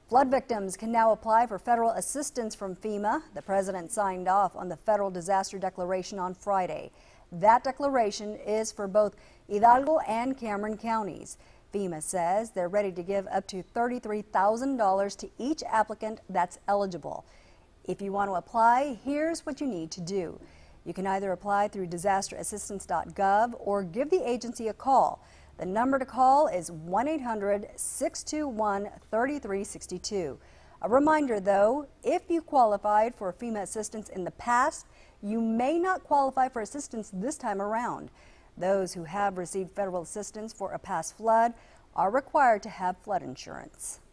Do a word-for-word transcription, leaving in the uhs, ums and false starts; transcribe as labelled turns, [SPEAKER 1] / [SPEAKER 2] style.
[SPEAKER 1] Flood victims can now apply for federal assistance from FEMA. The president signed off on the federal disaster declaration on Friday. That declaration is for both Hidalgo and Cameron counties. FEMA says they're ready to give up to thirty-three thousand dollars to each applicant that's eligible. If you want to apply, here's what you need to do. You can either apply through disaster assistance dot gov or give the agency a call. The number to call is one eight hundred, six two one, three three six two. A reminder though, if you qualified for FEMA assistance in the past, you may not qualify for assistance this time around. Those who have received federal assistance for a past flood are required to have flood insurance.